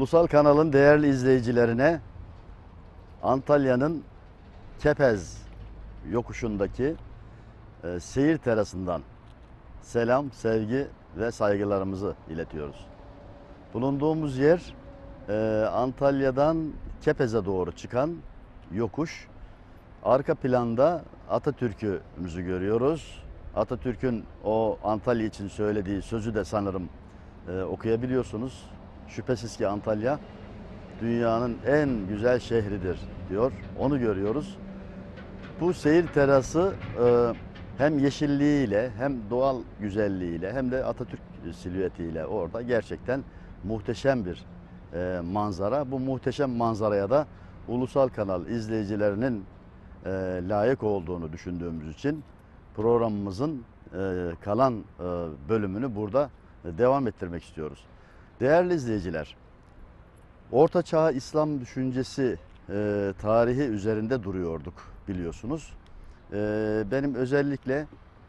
Ulusal kanalın değerli izleyicilerine Antalya'nın Kepez yokuşundaki seyir terasından selam, sevgi ve saygılarımızı iletiyoruz. Bulunduğumuz yer Antalya'dan Kepez'e doğru çıkan yokuş. Arka planda Atatürk'ümüzü görüyoruz. Atatürk'ün o Antalya için söylediği sözü de sanırım okuyabiliyorsunuz. Şüphesiz ki Antalya dünyanın en güzel şehridir diyor. Onu görüyoruz. Bu seyir terası hem yeşilliğiyle hem doğal güzelliğiyle hem de Atatürk silüetiyle orada gerçekten muhteşem bir manzara. Bu muhteşem manzaraya da ulusal kanal izleyicilerinin layık olduğunu düşündüğümüz için programımızın kalan bölümünü burada devam ettirmek istiyoruz. Değerli izleyiciler, Orta Çağ İslam düşüncesi tarihi üzerinde duruyorduk biliyorsunuz. Benim özellikle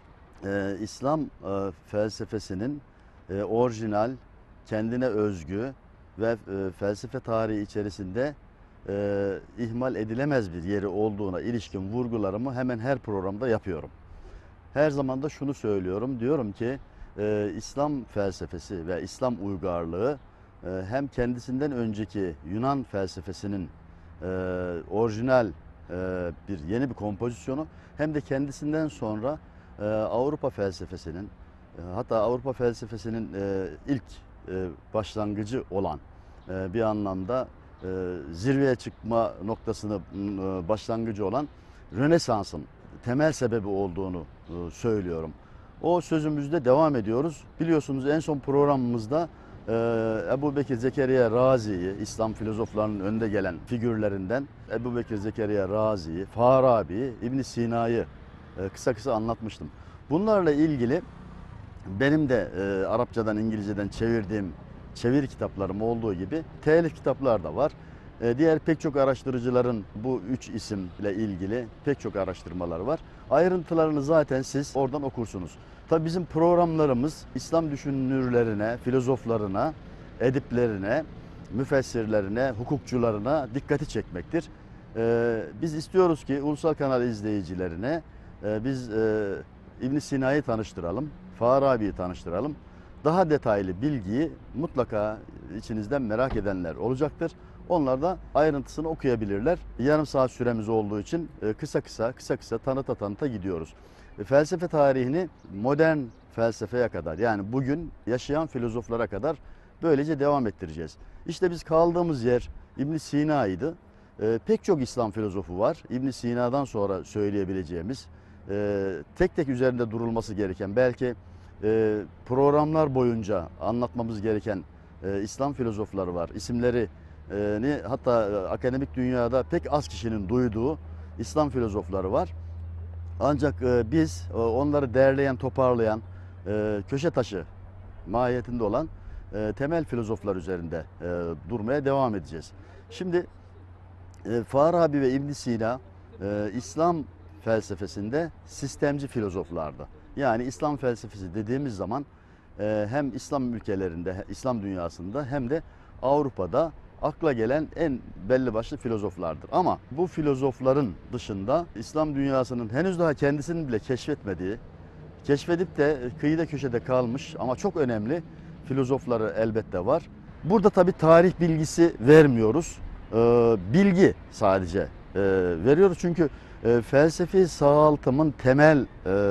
İslam felsefesinin orijinal, kendine özgü ve felsefe tarihi içerisinde ihmal edilemez bir yeri olduğuna ilişkin vurgularımı hemen her programda yapıyorum. Her zaman da şunu söylüyorum, diyorum ki İslam felsefesi ve İslam uygarlığı hem kendisinden önceki Yunan felsefesinin orijinal yeni bir kompozisyonu hem de kendisinden sonra Avrupa felsefesinin hatta Avrupa felsefesinin ilk başlangıcı olan bir anlamda zirveye çıkma noktasını başlangıcı olan Rönesans'ın temel sebebi olduğunu söylüyorum. O sözümüzde devam ediyoruz. Biliyorsunuz en son programımızda Ebubekir Zekeriya Razi'yi, İslam filozoflarının önde gelen figürlerinden Ebubekir Zekeriya Razi'yi, Farabi'yi, İbn Sina'yı kısa kısa anlatmıştım. Bunlarla ilgili benim de Arapçadan İngilizceden çevirdiğim çeviri kitaplarım olduğu gibi telif kitaplar da var. Diğer pek çok araştırıcıların bu üç isimle ilgili pek çok araştırmalar var. Ayrıntılarını zaten siz oradan okursunuz. Tabii bizim programlarımız İslam düşünürlerine, filozoflarına, ediplerine, müfessirlerine, hukukçularına dikkati çekmektir. Biz istiyoruz ki ulusal kanal izleyicilerine biz İbn Sina'yı tanıştıralım, Farabi'yi tanıştıralım. Daha detaylı bilgiyi mutlaka içinizden merak edenler olacaktır. Onlar da ayrıntısını okuyabilirler. Yarım saat süremiz olduğu için kısa kısa tanıta gidiyoruz. Felsefe tarihini modern felsefeye kadar, yani bugün yaşayan filozoflara kadar böylece devam ettireceğiz. İşte biz kaldığımız yer İbn Sina'ydı. Pek çok İslam filozofu var. İbn Sina'dan sonra söyleyebileceğimiz tek tek üzerinde durulması gereken, belki programlar boyunca anlatmamız gereken İslam filozofları var. İsimlerini hatta akademik dünyada pek az kişinin duyduğu İslam filozofları var. Ancak biz onları derleyen, toparlayan, köşe taşı mahiyetinde olan temel filozoflar üzerinde durmaya devam edeceğiz. Şimdi Farabi ve İbn Sina İslam felsefesinde sistemci filozoflardı. Yani İslam felsefesi dediğimiz zaman hem İslam ülkelerinde, İslam dünyasında hem de Avrupa'da akla gelen en belli başlı filozoflardır. Ama bu filozofların dışında İslam dünyasının henüz daha kendisini bile keşfetmediği, keşfedip de kıyıda köşede kalmış ama çok önemli filozofları elbette var. Burada tabii tarih bilgisi vermiyoruz. Bilgi sadece veriyoruz. Çünkü felsefi sağaltımın temel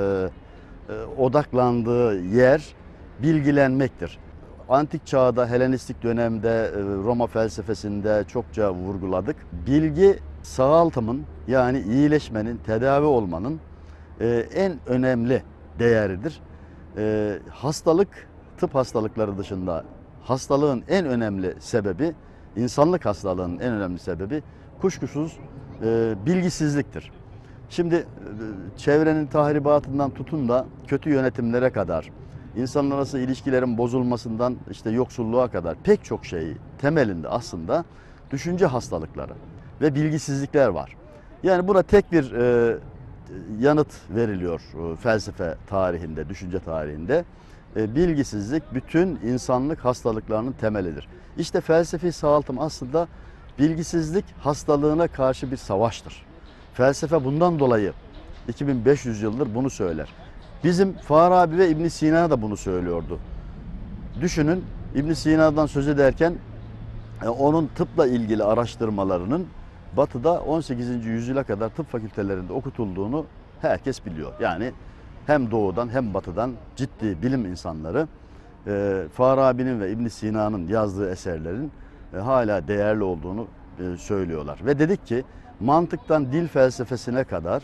odaklandığı yer bilgilenmektir. Antik çağda, Helenistik dönemde, Roma felsefesinde çokça vurguladık. Bilgi sağaltımın, yani iyileşmenin, tedavi olmanın en önemli değeridir. Hastalık, tıp hastalıkları dışında hastalığın en önemli sebebi, insanlık hastalığının en önemli sebebi kuşkusuz bilgisizliktir. Şimdi çevrenin tahribatından tutun da kötü yönetimlere kadar, İnsanlar arası ilişkilerin bozulmasından işte yoksulluğa kadar pek çok şey temelinde aslında düşünce hastalıkları ve bilgisizlikler var. Yani buna tek bir yanıt veriliyor felsefe tarihinde, düşünce tarihinde. bilgisizlik bütün insanlık hastalıklarının temelidir. İşte felsefi sağaltım aslında bilgisizlik hastalığına karşı bir savaştır. Felsefe bundan dolayı 2500 yıldır bunu söyler. Bizim Farabi ve İbn Sina da bunu söylüyordu. Düşünün, İbn Sina'dan söz ederken onun tıpla ilgili araştırmalarının Batı'da 18. yüzyıla kadar tıp fakültelerinde okutulduğunu herkes biliyor. Yani hem doğudan hem batıdan ciddi bilim insanları Farabi'nin ve İbn Sina'nın yazdığı eserlerin hala değerli olduğunu söylüyorlar. Ve dedik ki mantıktan dil felsefesine kadar,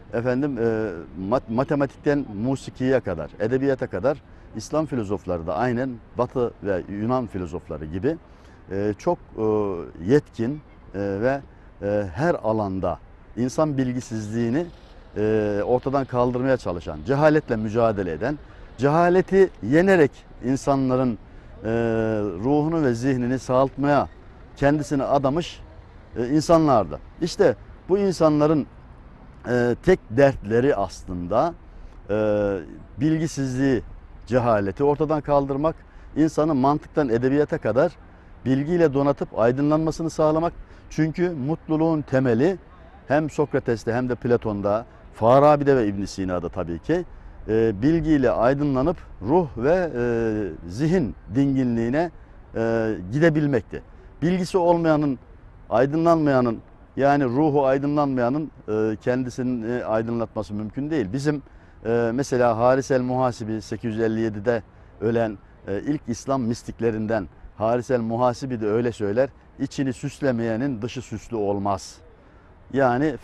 matematikten musikiye kadar, edebiyata kadar İslam filozofları da aynen Batı ve Yunan filozofları gibi çok yetkin ve her alanda insan bilgisizliğini ortadan kaldırmaya çalışan, cehaletle mücadele eden, cehaleti yenerek insanların ruhunu ve zihnini sağaltmaya kendisini adamış insanlardı. İşte bu insanların tek dertleri aslında bilgisizliği, cehaleti ortadan kaldırmak, insanı mantıktan edebiyata kadar bilgiyle donatıp aydınlanmasını sağlamak. Çünkü mutluluğun temeli hem Sokrates'te hem de Platon'da, Farabi'de ve İbn Sina'da tabii ki bilgiyle aydınlanıp ruh ve zihin dinginliğine gidebilmekti. Bilgisi olmayanın, aydınlanmayanın, yani ruhu aydınlanmayanın kendisini aydınlatması mümkün değil. Bizim mesela Haris el-Muhasibi 857'de ölen ilk İslam mistiklerinden Haris el-Muhasibi de öyle söyler. İçini süslemeyenin dışı süslü olmaz. Yani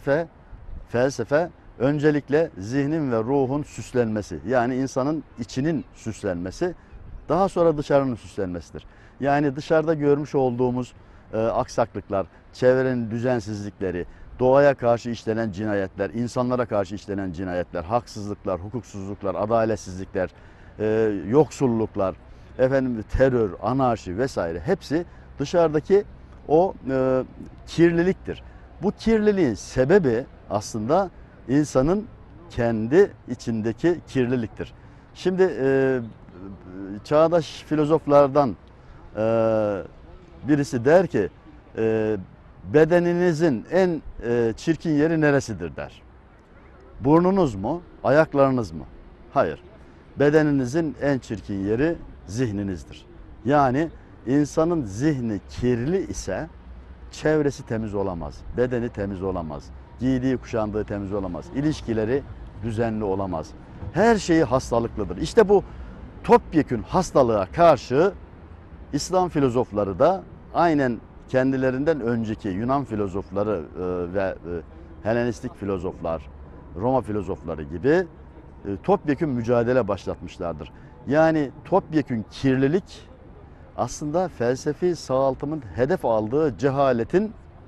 felsefe öncelikle zihnin ve ruhun süslenmesi. Yani insanın içinin süslenmesi, daha sonra dışarının süslenmesidir. Yani dışarıda görmüş olduğumuz aksaklıklar, çevrenin düzensizlikleri, doğaya karşı işlenen cinayetler, insanlara karşı işlenen cinayetler, haksızlıklar, hukuksuzluklar, adaletsizlikler, yoksulluklar, terör, anarşi vesaire hepsi dışarıdaki o kirliliktir. Bu kirliliğin sebebi aslında insanın kendi içindeki kirliliktir. Şimdi çağdaş filozoflardan birisi der ki bedeninizin en çirkin yeri neresidir der. Burnunuz mu, ayaklarınız mı? Hayır. Bedeninizin en çirkin yeri zihninizdir. Yani insanın zihni kirli ise çevresi temiz olamaz, bedeni temiz olamaz, giydiği kuşandığı temiz olamaz, ilişkileri düzenli olamaz. Her şeyi hastalıklıdır. İşte bu topyekün hastalığa karşı İslam filozofları da aynen kendilerinden önceki Yunan filozofları ve Helenistik filozoflar, Roma filozofları gibi topyekün mücadele başlatmışlardır. Yani topyekün kirlilik aslında felsefi sağaltımın hedef aldığı cehaletin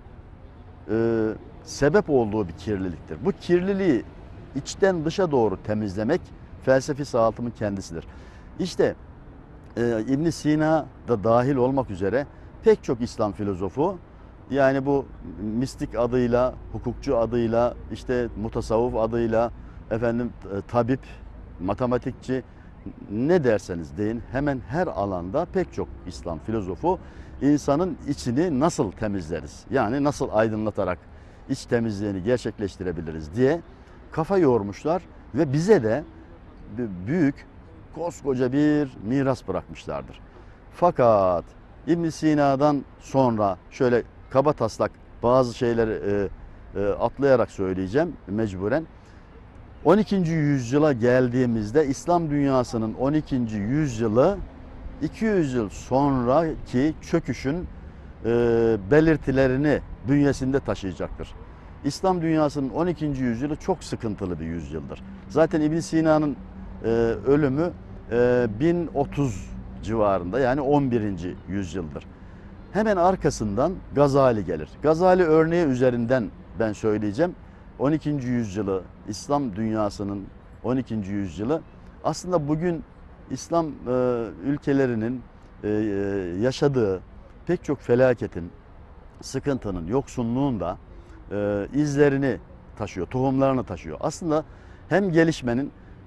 sebep olduğu bir kirliliktir. Bu kirliliği içten dışa doğru temizlemek felsefi sağaltımın kendisidir. İşte İbn Sina da dahil olmak üzere pek çok İslam filozofu, yani bu mistik adıyla, hukukçu adıyla, işte mutasavvuf adıyla, tabip, matematikçi, ne derseniz deyin, hemen her alanda pek çok İslam filozofu insanın içini nasıl temizleriz, yani nasıl aydınlatarak iç temizliğini gerçekleştirebiliriz diye kafa yormuşlar ve bize de büyük, koskoca bir miras bırakmışlardır. Fakat İbn Sina'dan sonra şöyle kabataslak bazı şeyleri atlayarak söyleyeceğim mecburen. 12. yüzyıla geldiğimizde İslam dünyasının 12. yüzyılı 200 yıl sonraki çöküşün belirtilerini bünyesinde taşıyacaktır. İslam dünyasının 12. yüzyılı çok sıkıntılı bir yüzyıldır. Zaten İbn Sina'nın ölümü 1030 civarında, yani 11. yüzyıldır. Hemen arkasından Gazali gelir. Gazali örneği üzerinden ben söyleyeceğim. 12. yüzyılı, İslam dünyasının 12. yüzyılı aslında bugün İslam ülkelerinin yaşadığı pek çok felaketin, sıkıntının, yoksunluğun da izlerini taşıyor, tohumlarını taşıyor. Aslında hem gelişmenin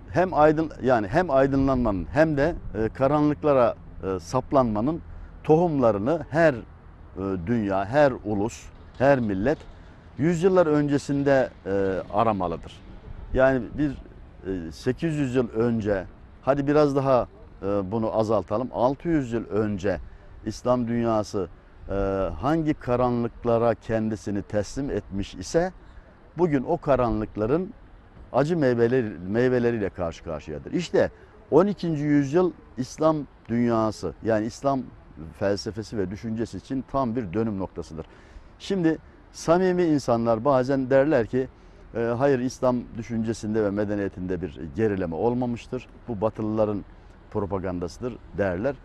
hem aydınlanmanın hem de karanlıklara saplanmanın tohumlarını her dünya, her ulus, her millet yüzyıllar öncesinde aramalıdır. Yani 800 yıl önce, hadi biraz daha bunu azaltalım, 600 yıl önce İslam dünyası hangi karanlıklara kendisini teslim etmiş ise bugün o karanlıkların acı meyveleriyle karşı karşıyadır. İşte 12. yüzyıl İslam dünyası, yani İslam felsefesi ve düşüncesi için tam bir dönüm noktasıdır. Şimdi samimi insanlar bazen derler ki hayır, İslam düşüncesinde ve medeniyetinde bir gerileme olmamıştır. Bu Batılıların propagandasıdır derler.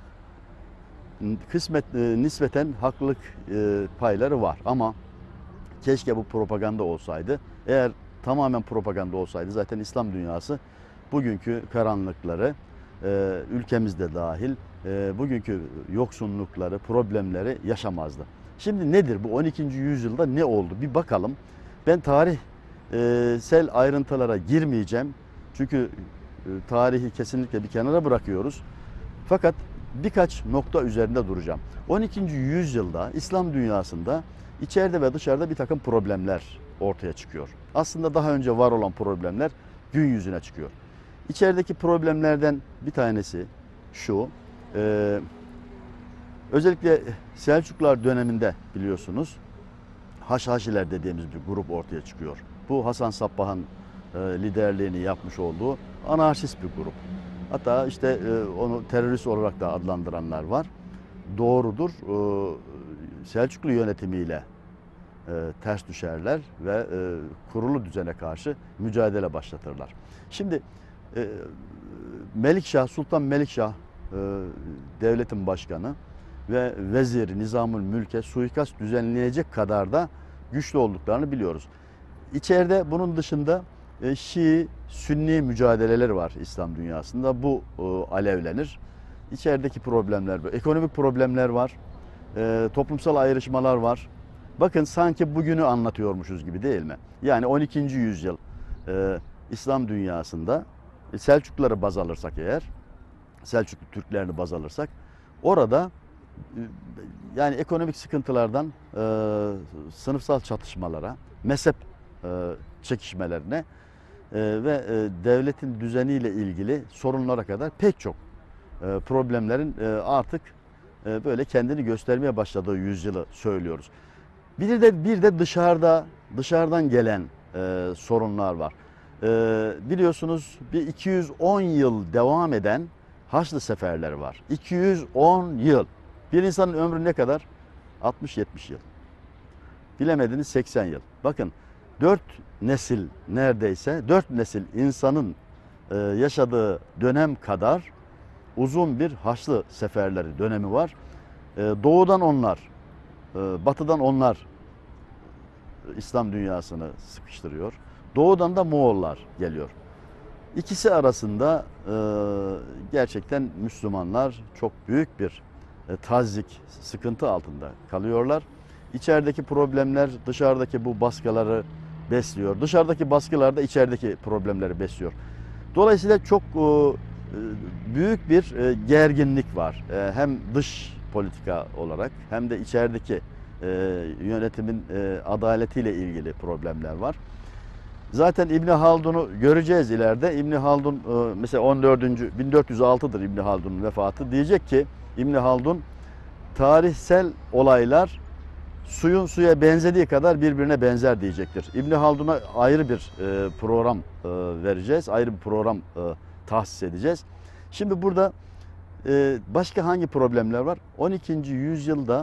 Nispeten haklılık payları var ama keşke bu propaganda olsaydı. Eğer tamamen propaganda olsaydı zaten İslam dünyası bugünkü karanlıkları, ülkemizde dahil bugünkü yoksunlukları, problemleri yaşamazdı. Şimdi nedir bu 12. yüzyılda ne oldu? Bir bakalım. Ben tarihsel ayrıntılara girmeyeceğim. Çünkü tarihi kesinlikle bir kenara bırakıyoruz. Fakat birkaç nokta üzerinde duracağım. 12. yüzyılda İslam dünyasında içeride ve dışarıda bir takım problemler ortaya çıkıyor. Aslında daha önce var olan problemler gün yüzüne çıkıyor. İçerideki problemlerden bir tanesi şu, özellikle Selçuklular döneminde biliyorsunuz Haşhaşiler dediğimiz bir grup ortaya çıkıyor. Bu Hasan Sabbah'ın liderliğini yapmış olduğu anarşist bir grup. Hatta işte onu terörist olarak da adlandıranlar var. Doğrudur. Selçuklu yönetimiyle ters düşerler ve kurulu düzene karşı mücadele başlatırlar. Şimdi Melikşah, Sultan Melikşah devletin başkanı ve veziri Nizamül Mülk'e suikast düzenleyecek kadar da güçlü olduklarını biliyoruz. İçeride bunun dışında Şii, Sünni mücadeleler var İslam dünyasında. Bu alevlenir. İçerideki problemler, ekonomik problemler var, toplumsal ayrışmalar var. Bakın sanki bugünü anlatıyormuşuz gibi değil mi? Yani 12. yüzyıl İslam dünyasında Selçukluları baz alırsak eğer, Selçuklu Türklerini baz alırsak orada yani ekonomik sıkıntılardan sınıfsal çatışmalara, mezhep çekişmelerine ve devletin düzeniyle ilgili sorunlara kadar pek çok problemlerin artık böyle kendini göstermeye başladığı yüzyılı söylüyoruz. Bir de dışarıdan gelen sorunlar var. Biliyorsunuz bir 210 yıl devam eden Haçlı seferleri var. 210 yıl. Bir insanın ömrü ne kadar? 60-70 yıl. Bilemediniz 80 yıl. Bakın 4 nesil, neredeyse 4 nesil insanın yaşadığı dönem kadar uzun bir Haçlı seferleri dönemi var. Doğudan onlar, batıdan onlar İslam dünyasını sıkıştırıyor. Doğudan da Moğollar geliyor. İkisi arasında gerçekten Müslümanlar çok büyük bir tazyik, sıkıntı altında kalıyorlar. İçerideki problemler dışarıdaki bu baskıları besliyor. Dışarıdaki baskılar da içerideki problemleri besliyor. Dolayısıyla çok büyük bir gerginlik var. Hem dış politika olarak hem de içerideki yönetimin adaletiyle ilgili problemler var. Zaten İbni Haldun'u göreceğiz ileride. İbni Haldun mesela 1406'dır İbni Haldun'un vefatı. Diyecek ki İbni Haldun tarihsel olaylar suyun suya benzediği kadar birbirine benzer diyecektir. İbni Haldun'a ayrı bir program vereceğiz. Ayrı bir program tahsis edeceğiz. Şimdi burada başka hangi problemler var? 12. yüzyılda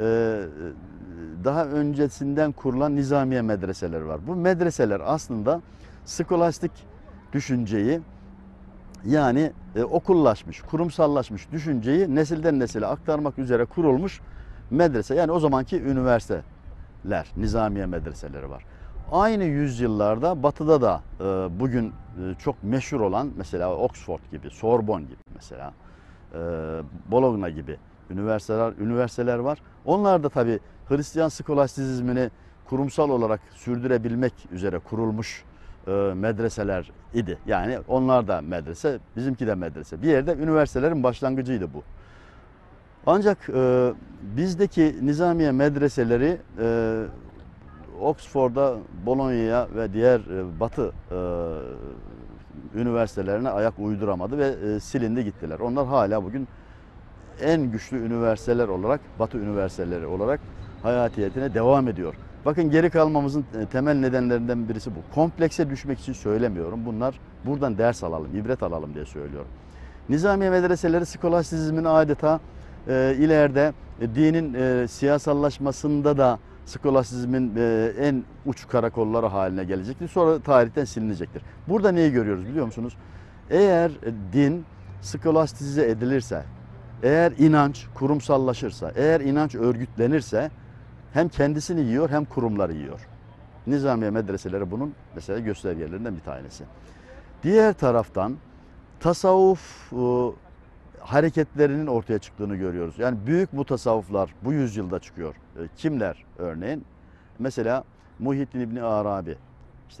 daha öncesinden kurulan nizamiye medreseleri var. Bu medreseler aslında skolastik düşünceyi, yani okullaşmış, kurumsallaşmış düşünceyi nesilden nesile aktarmak üzere kurulmuş medrese. Yani o zamanki üniversiteler, nizamiye medreseleri var. Aynı yüzyıllarda batıda da bugün çok meşhur olan mesela Oxford gibi, Sorbonne gibi mesela, Bologna gibi üniversiteler var. Onlar da tabii Hristiyan skolastizmini kurumsal olarak sürdürebilmek üzere kurulmuş medreseler idi. Yani onlar da medrese, bizimki de medrese. Bir yerde üniversitelerin başlangıcıydı bu. Ancak bizdeki nizamiye medreseleri Oxford'a, Bologna'ya ve diğer Batı üniversitelerine ayak uyduramadı ve silindi gittiler. Onlar hala bugün en güçlü üniversiteler olarak, Batı üniversiteleri olarak hayatiyetine devam ediyor. Bakın geri kalmamızın temel nedenlerinden birisi bu. Komplekse düşmek için söylemiyorum. Buradan ders alalım, ibret alalım diye söylüyorum. Nizamiye medreseleri skolastizmin adeta ileride dinin siyasallaşmasında da skolastizmin en uç karakolları haline gelecektir. Sonra tarihten silinecektir. Burada neyi görüyoruz biliyor musunuz? Eğer din skolastize edilirse, eğer inanç kurumsallaşırsa, eğer inanç örgütlenirse hem kendisini yiyor hem kurumları yiyor. Nizamiye medreseleri bunun mesela göstergelerinden bir tanesi. Diğer taraftan tasavvuf hareketlerinin ortaya çıktığını görüyoruz. Yani büyük mutasavvıflar bu yüzyılda çıkıyor. Kimler örneğin? Mesela Muhyiddin İbni Arabi, işte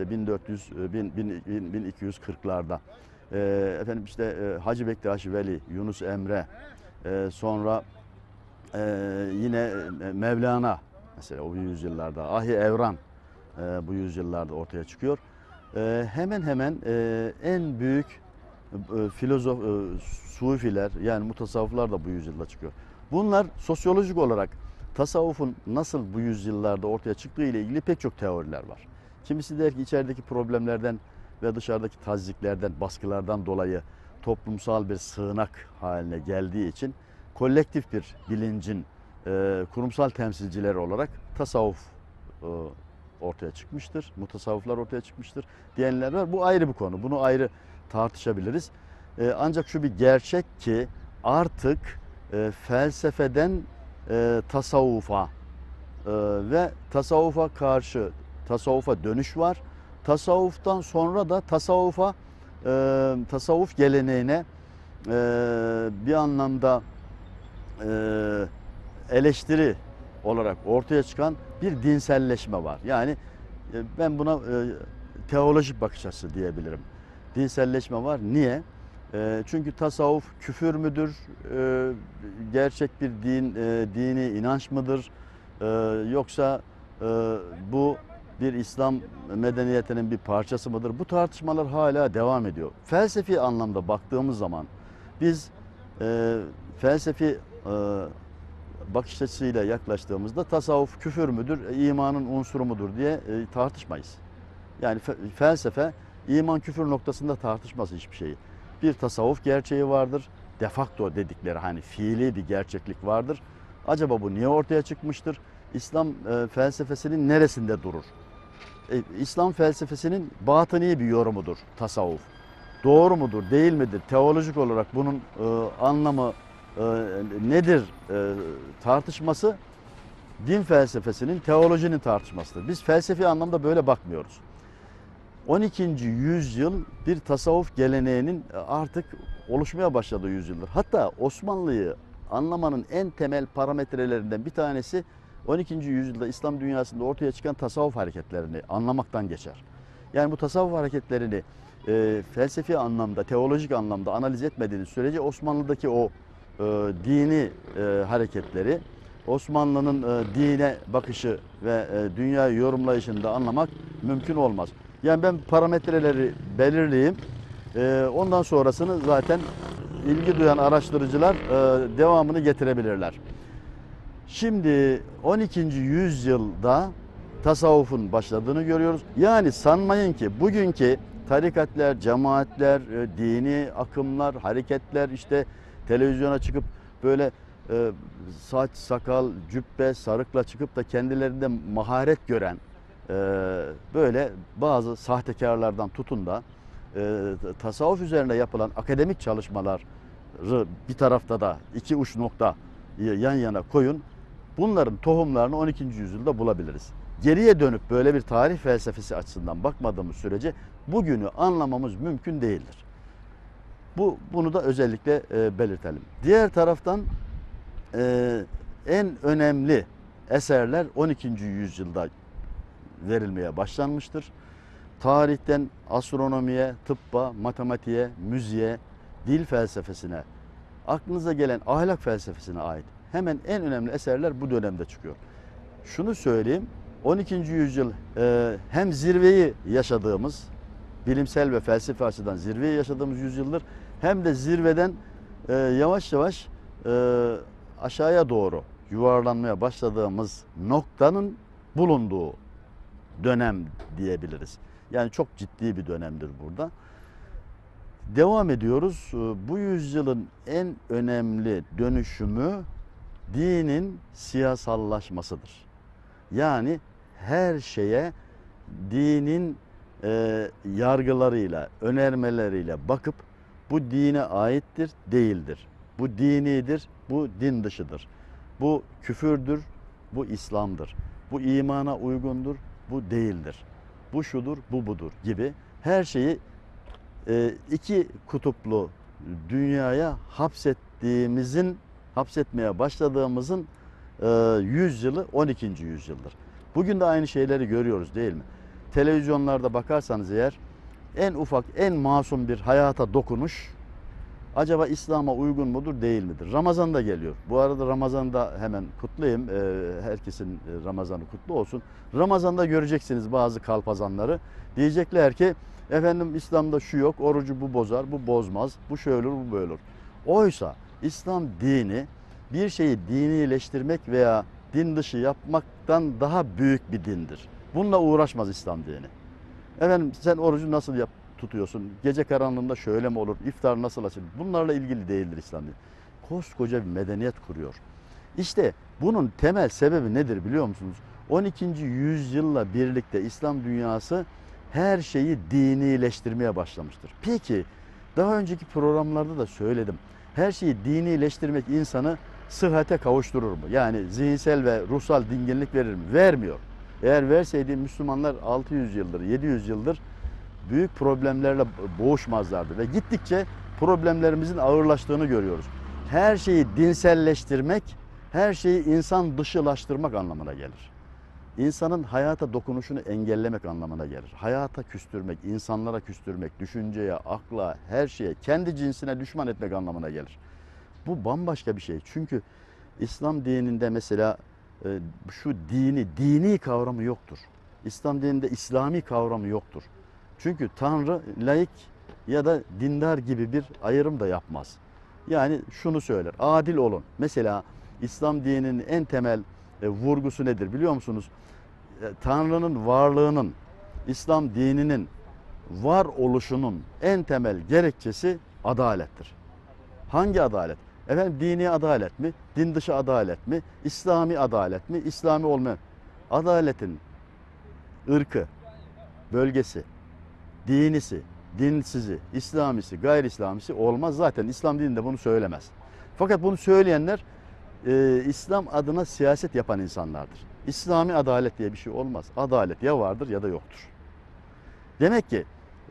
1240'larda. Efendim işte Hacı Bektaş Veli, Yunus Emre, sonra yine Mevlana mesela o yüzyıllarda, Ahi Evran bu yüzyıllarda ortaya çıkıyor. Hemen hemen en büyük filozof, sufiler yani mutasavvıflar da bu yüzyılda çıkıyor. Bunlar sosyolojik olarak tasavvufun nasıl bu yüzyıllarda ortaya çıktığı ile ilgili pek çok teoriler var. Kimisi der ki içerideki problemlerden ve dışarıdaki tazyiklerden, baskılardan dolayı toplumsal bir sığınak haline geldiği için kolektif bir bilincin kurumsal temsilcileri olarak tasavvuf ortaya çıkmıştır. Mutasavvıflar ortaya çıkmıştır diyenler var. Bu ayrı bir konu. Bunu ayrı tartışabiliriz. Ancak şu bir gerçek ki artık felsefeden tasavvufa ve tasavvufa karşı tasavvufa dönüş var. Tasavvuftan sonra da tasavvuf geleneğine bir anlamda eleştiri olarak ortaya çıkan bir dinselleşme var. Yani ben buna teolojik bakış açısı diyebilirim. Dinselleşme var. Niye? Çünkü tasavvuf küfür müdür? Gerçek bir dini inanç mıdır? Yoksa bu bir İslam medeniyetinin bir parçası mıdır? Bu tartışmalar hala devam ediyor. Felsefi anlamda baktığımız zaman biz felsefi bakış açısıyla yaklaştığımızda tasavvuf küfür müdür, imanın unsuru mudur diye tartışmayız. Yani felsefe iman küfür noktasında tartışmaz hiçbir şeyi. Bir tasavvuf gerçeği vardır. De facto dedikleri hani fiili bir gerçeklik vardır. Acaba bu niye ortaya çıkmıştır? İslam felsefesinin neresinde durur? İslam felsefesinin batıni bir yorumudur tasavvuf. Doğru mudur, değil midir? Teolojik olarak bunun anlamı nedir tartışması din felsefesinin, teolojinin tartışmasıdır. Biz felsefi anlamda böyle bakmıyoruz. 12. yüzyıl bir tasavvuf geleneğinin artık oluşmaya başladığı yüzyıldır. Hatta Osmanlı'yı anlamanın en temel parametrelerinden bir tanesi 12. yüzyılda İslam dünyasında ortaya çıkan tasavvuf hareketlerini anlamaktan geçer. Yani bu tasavvuf hareketlerini felsefi anlamda, teolojik anlamda analiz etmediğiniz sürece Osmanlı'daki o dini hareketleri, Osmanlı'nın dine bakışı ve dünyayı yorumlayışını da anlamak mümkün olmaz. Yani ben parametreleri belirleyeyim. Ondan sonrasını zaten ilgi duyan araştırıcılar devamını getirebilirler. Şimdi 12. yüzyılda tasavvufun başladığını görüyoruz. Yani sanmayın ki bugünkü tarikatler, cemaatler, dini akımlar, hareketler işte televizyona çıkıp böyle saç, sakal, cübbe, sarıkla çıkıp da kendilerinde maharet gören böyle bazı sahtekarlardan tutun da tasavvuf üzerine yapılan akademik çalışmaları bir tarafta da iki uç nokta yan yana koyun. Bunların tohumlarını 12. yüzyılda bulabiliriz. Geriye dönüp böyle bir tarih felsefesi açısından bakmadığımız sürece bugünü anlamamız mümkün değildir. Bunu da özellikle belirtelim. Diğer taraftan en önemli eserler 12. yüzyılda verilmeye başlanmıştır. tarihten astronomiye, tıbba, matematiğe, müziğe, dil felsefesine, aklınıza gelen ahlak felsefesine ait hemen en önemli eserler bu dönemde çıkıyor. Şunu söyleyeyim, 12. yüzyıl hem zirveyi yaşadığımız, bilimsel ve felsefi açıdan zirveyi yaşadığımız yüzyıldır, hem de zirveden yavaş yavaş aşağıya doğru yuvarlanmaya başladığımız noktanın bulunduğu dönem diyebiliriz. Yani çok ciddi bir dönemdir burada. Devam ediyoruz. Bu yüzyılın en önemli dönüşümü dinin siyasallaşmasıdır. Yani her şeye dinin yargılarıyla, önermeleriyle bakıp bu dine aittir, değildir. Bu dinidir, bu din dışıdır. Bu küfürdür, bu İslam'dır. Bu imana uygundur, bu değildir. Bu şudur, bu budur gibi her şeyi iki kutuplu dünyaya hapsetmeye başladığımızın yüzyılı 12. yüzyıldır. Bugün de aynı şeyleri görüyoruz değil mi? Televizyonlarda bakarsanız eğer en ufak, en masum bir hayata dokunuş acaba İslam'a uygun mudur, değil midir? Ramazan da geliyor. Bu arada Ramazan'da hemen kutlayayım. Herkesin Ramazan'ı kutlu olsun. Ramazan'da göreceksiniz bazı kalpazanları. Diyecekler ki efendim İslam'da şu yok, orucu bu bozar, bu bozmaz, bu şöyle olur, bu böyle olur. Oysa İslam dini bir şeyi dinileştirmek veya din dışı yapmaktan daha büyük bir dindir. Bununla uğraşmaz İslam dini. Efendim sen orucu nasıl tutuyorsun? Gece karanlığında şöyle mi olur? İftar nasıl açılır? Bunlarla ilgili değildir İslam dini. Koskoca bir medeniyet kuruyor. İşte bunun temel sebebi nedir biliyor musunuz? 12. yüzyılla birlikte İslam dünyası her şeyi dinileştirmeye başlamıştır. Peki daha önceki programlarda da söyledim. Her şeyi dinileştirmek insanı sıhhate kavuşturur mu? Yani zihinsel ve ruhsal dinginlik verir mi? Vermiyor. Eğer verseydi Müslümanlar 600 yıldır, 700 yıldır büyük problemlerle boğuşmazlardı. Ve gittikçe problemlerimizin ağırlaştığını görüyoruz. Her şeyi dinselleştirmek, her şeyi insan dışılaştırmak anlamına gelir. İnsanın hayata dokunuşunu engellemek anlamına gelir. Hayata küstürmek, insanlara küstürmek, düşünceye, akla, her şeye, kendi cinsine düşman etmek anlamına gelir. Bu bambaşka bir şey. Çünkü İslam dininde mesela şu dini kavramı yoktur. İslam dininde İslami kavramı yoktur. Çünkü Tanrı laik ya da dindar gibi bir ayrım da yapmaz. Yani şunu söyler, adil olun. Mesela İslam dininin en temel vurgusu nedir biliyor musunuz? Tanrı'nın varlığının, İslam dininin var oluşunun en temel gerekçesi adalettir. Hangi adalet? Efendim dini adalet mi? Din dışı adalet mi? İslami adalet mi? İslami olmayan. Adaletin ırkı, bölgesi, dinisi, dinsizi, İslamisi, gayri İslamisi olmaz. Zaten İslam dininde bunu söylemez. Fakat bunu söyleyenler İslam adına siyaset yapan insanlardır. İslami adalet diye bir şey olmaz. Adalet ya vardır ya da yoktur. Demek ki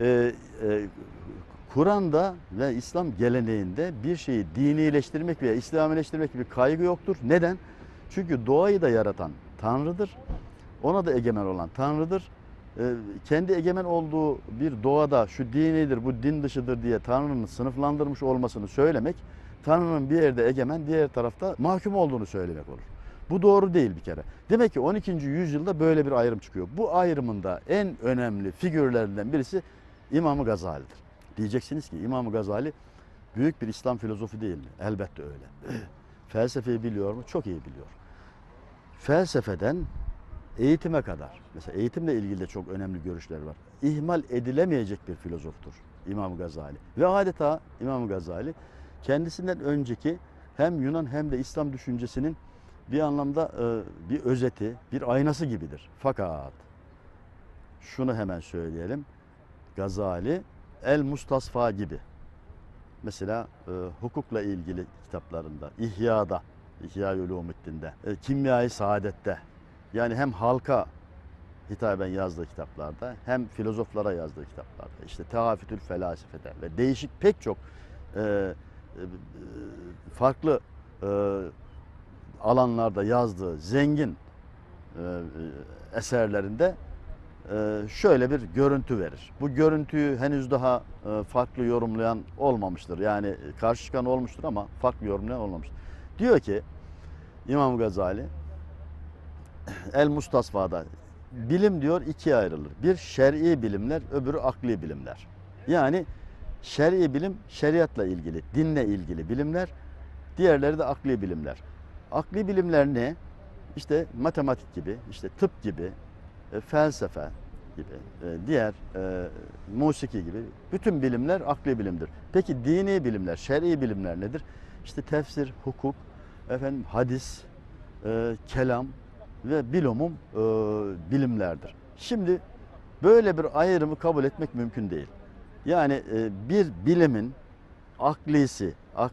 Kur'an'da ve İslam geleneğinde bir şeyi dinileştirmek veya İslamileştirmek gibi kaygı yoktur. Neden? Çünkü doğayı da yaratan Tanrı'dır. Ona da egemen olan Tanrı'dır. Kendi egemen olduğu bir doğada şu dinidir, bu din dışıdır diye Tanrı'nın sınıflandırmış olmasını söylemek, Tanrı'nın bir yerde egemen, diğer tarafta mahkum olduğunu söylemek olur. Bu doğru değil bir kere. Demek ki 12. yüzyılda böyle bir ayrım çıkıyor. Bu ayrımında en önemli figürlerinden birisi İmam-ı Gazali'dir. Diyeceksiniz ki İmam-ı Gazali büyük bir İslam filozofu değil mi? Elbette öyle. Felsefeyi biliyor mu? Çok iyi biliyor. Felsefeden eğitime kadar, mesela eğitimle ilgili de çok önemli görüşler var. İhmal edilemeyecek bir filozoftur İmam Gazali. Ve adeta İmam Gazali kendisinden önceki hem Yunan hem de İslam düşüncesinin bir anlamda bir özeti, bir aynası gibidir. Fakat şunu hemen söyleyelim. Gazali El Mustasfa gibi. Mesela hukukla ilgili kitaplarında, İhya'da, İhya-i Ulûmuddin'de, Kimya-i Saadet'te, yani hem halka hitaben yazdığı kitaplarda hem filozoflara yazdığı kitaplarda, işte Tehafütül Felasife'de ve değişik pek çok farklı alanlarda yazdığı zengin eserlerinde şöyle bir görüntü verir. Bu görüntüyü henüz daha farklı yorumlayan olmamıştır. Yani karşı çıkan olmuştur ama farklı yorumlayan olmamıştır. Diyor ki İmam Gazali El Mustasfa'da bilim diyor ikiye ayrılır. Bir şer'i bilimler, öbürü akli bilimler. Yani şer'i bilim şeriatla ilgili, dinle ilgili bilimler, diğerleri de akli bilimler. Akli bilimler ne? İşte matematik gibi, işte tıp gibi, felsefe gibi, diğer musiki gibi bütün bilimler akli bilimdir. Peki dini bilimler, şer'i bilimler nedir? İşte tefsir, hukuk, hadis, kelam ve bilumum bilimlerdir. Şimdi böyle bir ayrımı kabul etmek mümkün değil. Yani bir bilimin aklisi,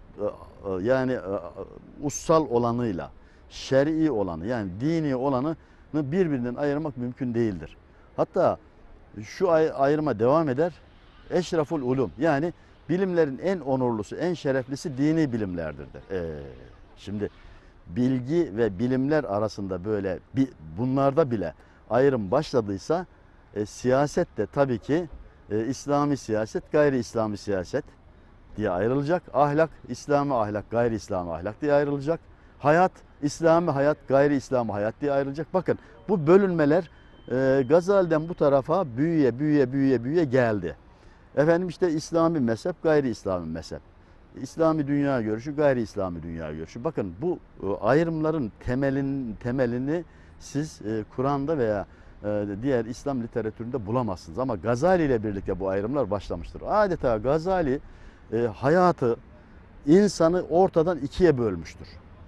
yani ussal olanıyla şer'i olanı yani dini olanı birbirinden ayırmak mümkün değildir. Hatta şu ayrıma devam eder. Eşraful ulum yani bilimlerin en onurlusu, en şereflisi dini bilimlerdir der. Şimdi bilgi ve bilimler arasında böyle bunlarda bile ayrım başladıysa siyaset de tabii ki İslami siyaset, gayri İslami siyaset diye ayrılacak. Ahlak, İslami ahlak, gayri İslami ahlak diye ayrılacak. Hayat, İslami hayat, gayri İslami hayat diye ayrılacak. Bakın bu bölünmeler Gazali'den bu tarafa büyüye geldi. İşte İslami mezhep, gayri İslami mezhep. İslami dünya görüşü, gayri İslami dünya görüşü. Bakın bu ayrımların temelini siz Kur'an'da veya diğer İslam literatüründe bulamazsınız. Ama Gazali ile birlikte bu ayrımlar başlamıştır. Adeta Gazali hayatı, insanı ortadan ikiye bölmüştür.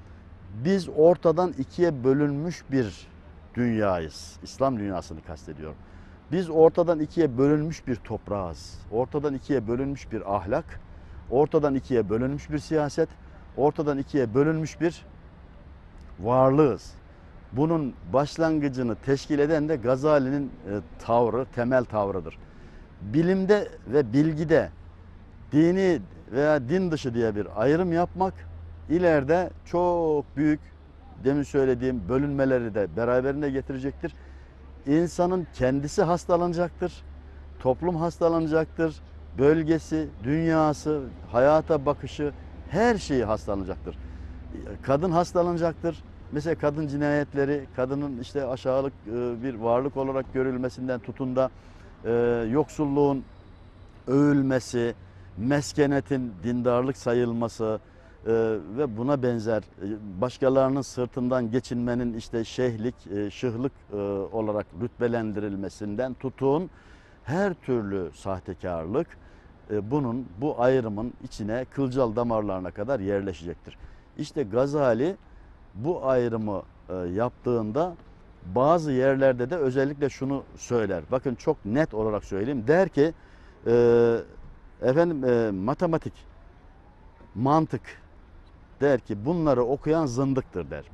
Biz ortadan ikiye bölünmüş bir dünyayız. İslam dünyasını kastediyorum. Biz ortadan ikiye bölünmüş bir toprağız. Ortadan ikiye bölünmüş bir ahlak, ortadan ikiye bölünmüş bir siyaset, ortadan ikiye bölünmüş bir varlığız. Bunun başlangıcını teşkil eden de Gazali'nin tavrı, temel tavrıdır. Bilimde ve bilgide dini veya din dışı diye bir ayrım yapmak ileride çok büyük, demin söylediğim bölünmeleri de beraberine getirecektir. İnsanın kendisi hastalanacaktır, toplum hastalanacaktır, bölgesi, dünyası, hayata bakışı, her şeyi hastalanacaktır. Kadın hastalanacaktır. Mesela kadın cinayetleri, kadının işte aşağılık bir varlık olarak görülmesinden tutun da yoksulluğun övülmesi, meskenetin dindarlık sayılması ve buna benzer başkalarının sırtından geçinmenin işte şeyhlik, şıhlık olarak rütbelendirilmesinden tutun her türlü sahtekarlık bu ayrımın içine kılcal damarlarına kadar yerleşecektir. İşte Gazali bu ayrımı yaptığında bazı yerlerde de özellikle şunu söyler. Bakın çok net olarak söyleyeyim. Der ki matematik, mantık der ki bunları okuyan zındıktır der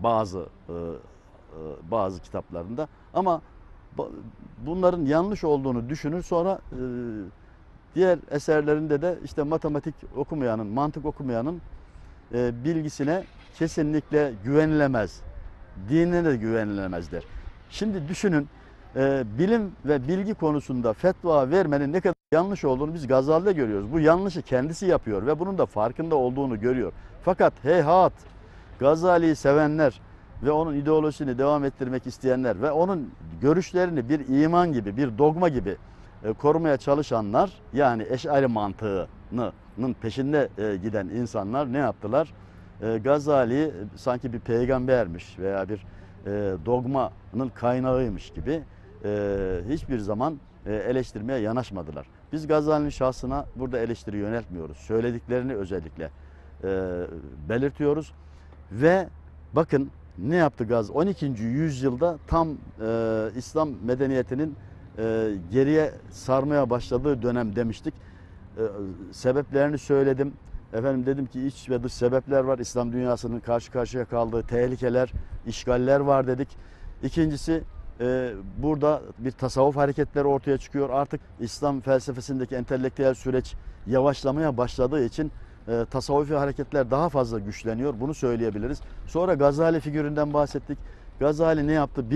bazı kitaplarında. Ama bunların yanlış olduğunu düşünür sonra diğer eserlerinde de işte matematik okumayanın, mantık okumayanın bilgisine kesinlikle güvenilemez. Dinine de güvenilemez der. Şimdi düşünün bilim ve bilgi konusunda fetva vermenin ne kadar yanlış olduğunu biz Gazali'de görüyoruz. Bu yanlışı kendisi yapıyor ve bunun da farkında olduğunu görüyor. Fakat heyhat Gazali'yi sevenler ve onun ideolojisini devam ettirmek isteyenler ve onun görüşlerini bir iman gibi, bir dogma gibi korumaya çalışanlar yani Eş'ari mantığının peşinde giden insanlar ne yaptılar? Gazali sanki bir peygambermiş veya bir dogmanın kaynağıymış gibi hiçbir zaman eleştirmeye yanaşmadılar. Biz Gazali'nin şahsına burada eleştiri yöneltmiyoruz. Söylediklerini özellikle belirtiyoruz. Ve bakın ne yaptı Gazali? 12. yüzyılda tam İslam medeniyetinin geriye sarmaya başladığı dönem demiştik. Sebeplerini söyledim. Dedim ki iç ve dış sebepler var. İslam dünyasının karşı karşıya kaldığı tehlikeler, işgaller var dedik. İkincisi burada bir tasavvuf hareketleri ortaya çıkıyor. Artık İslam felsefesindeki entelektüel süreç yavaşlamaya başladığı için tasavvufi hareketler daha fazla güçleniyor. Bunu söyleyebiliriz. Sonra Gazali figüründen bahsettik. Gazali ne yaptı? Bir,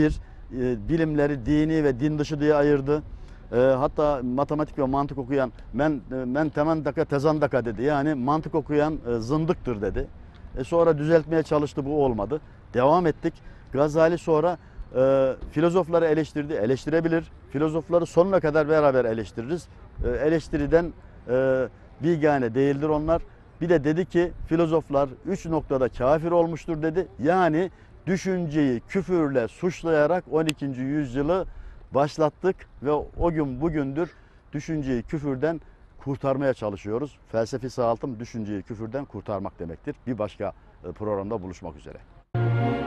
bilimleri dini ve din dışı diye ayırdı. Hatta matematik ve mantık okuyan men temendaka tezandaka dedi. Yani mantık okuyan zındıktır dedi. Sonra düzeltmeye çalıştı, bu olmadı. Devam ettik. Gazali sonra filozofları eleştirdi. Eleştirebilir. Filozofları sonuna kadar beraber eleştiririz. Eleştiriden bigane değildir onlar. Bir de dedi ki filozoflar 3 noktada kafir olmuştur dedi. Yani düşünceyi küfürle suçlayarak 12. yüzyılı başlattık ve o gün bugündür düşünceyi küfürden kurtarmaya çalışıyoruz. Felsefi sağaltım düşünceyi küfürden kurtarmak demektir. Bir başka programda buluşmak üzere.